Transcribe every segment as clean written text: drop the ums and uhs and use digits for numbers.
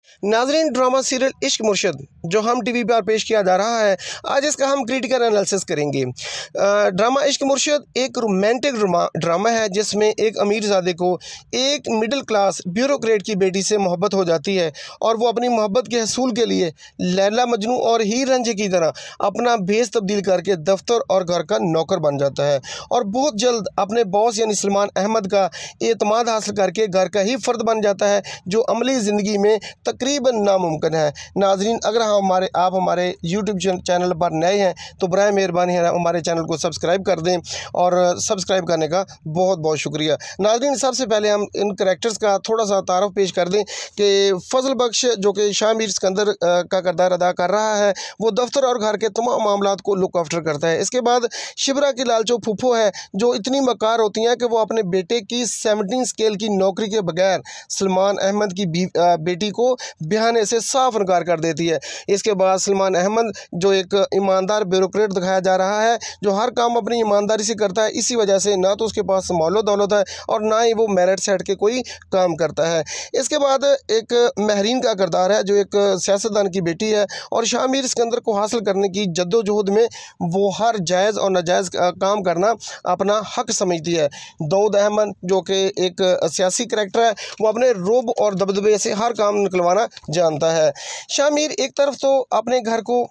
नाज़रीन, drama serial इश्क मुर्शद जो हम टीवी पर पेश किया जा रहा है, आज इसका हम क्रिटिकल एनालिसिस करेंगे। ड्रामा इश्क मुर्शद एक रोमांटिक ड्रामा है जिसमें एक अमीरजादे को एक मिडिल क्लास ब्यूरोक्रेट की बेटी से मोहब्बत हो जाती है और वो अपनी मोहब्बत के हसूल के लिए लैला मजनू और हीर रांझे की तरह अपना भेस तब्दील करके दफ्तर और घर का नौकर बन जाता है और बहुत जल्द अपने बॉस यानी सलमान अहमद का एतमाद हासिल करके घर का ही फ़र्द बन जाता है, जो अमली ज़िंदगी में तकरीबन नामुमकिन है। नाज़रीन, अगर आप हमारे यूट्यूब चैनल पर नए हैं तो बराए मेहरबानी है हमारे चैनल को सब्सक्राइब कर दें और सब्सक्राइब करने का बहुत बहुत शुक्रिया। नाज़रीन, सबसे पहले हम इन करैक्टर्स का थोड़ा सा तारफ़ पेश कर दें कि फजल बख्श जो कि शामिर सिकंदर का किरदार अदा कर रहा है, वो दफ्तर और घर के तमाम मामलात को लुक आफ्टर करता है। इसके बाद शिबरा की लालचो फूफो है जो इतनी मकार होती हैं कि वो अपने बेटे की 17 स्केल की नौकरी के बगैर सलमान अहमद की बेटी को बहाने से साफ इनकार कर देती है। इसके बाद सलमान अहमद जो एक ईमानदार ब्यूरोक्रेट दिखाया जा रहा है, जो हर काम अपनी ईमानदारी से करता है, इसी वजह से ना तो उसके पास मौलो दौलत है और ना ही वो मेरिट सेट के कोई काम करता है। इसके बाद एक महरीन का किरदार है जो एक सियासतदान की बेटी है और शामिर सिकंदर को हासिल करने की जद्दोजहद में वो हर जायज़ और नाजायज़ काम करना अपना हक समझती है। दाऊद अहमद जो कि एक सियासी करैक्टर है, वो अपने रोब और दबदबे से हर काम निकलवाना जानता है। शामिर एक तरफ तो अपने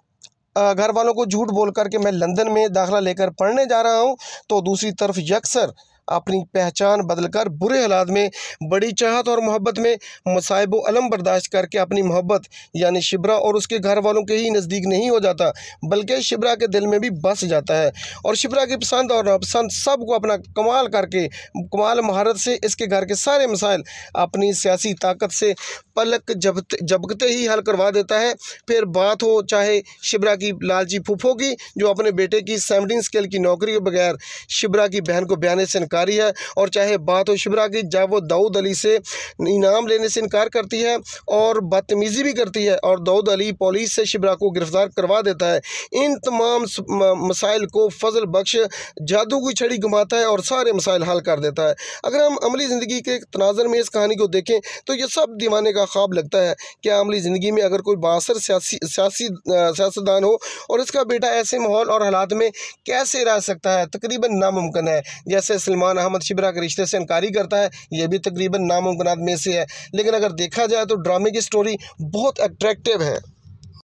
घर वालों को झूठ बोल कर के मैं लंदन में दाखिला लेकर पढ़ने जा रहा हूँ, तो दूसरी तरफ यकसर अपनी पहचान बदलकर बुरे हालात में बड़ी चाहत और मोहब्बत में मसाइब व अलम बर्दाश्त करके अपनी मोहब्बत यानी शिबरा और उसके घर वालों के ही नज़दीक नहीं हो जाता, बल्कि शिबरा के दिल में भी बस जाता है और शिबरा की पसंद और नापसंद सब को अपना कमाल करके कमाल महारत से इसके घर के सारे मसाइल अपनी सियासी ताकत से पलक झपकते ही हल करवा देता है। फिर बात हो चाहे शिबरा की लालची फूफो की जो अपने बेटे की 17 स्केल की नौकरी के बगैर शिबरा की बहन को बयाने से इनकारी है, और चाहे बात हो शिबरा की जब वो दाऊद अली से इनाम लेने से इनकार करती है और बदतमीज़ी भी करती है और दाऊद अली पुलिस से शिबरा को गिरफ्तार करवा देता है। इन तमाम मसाइल को फजल बख्श जादू की छड़ी घुमाता है और सारे मसाइल हल कर देता है। अगर हम अमली ज़िंदगी के तनाज़र में इस कहानी को देखें तो ये सब दीवाने का ख्वाब लगता है। क्या अमली ज़िंदगी में अगर कोई बासर सियासतदान हो और इसका बेटा ऐसे माहौल और हालात में कैसे रह सकता है, तकरीबन नामुमकिन है। जैसे सलमान अहमद शिबरा के रिश्ते से इनकारी करता है, यह भी तकरीबन नामुमकिनात में से है। लेकिन अगर देखा जाए तो ड्रामे की स्टोरी बहुत अट्रैक्टिव है।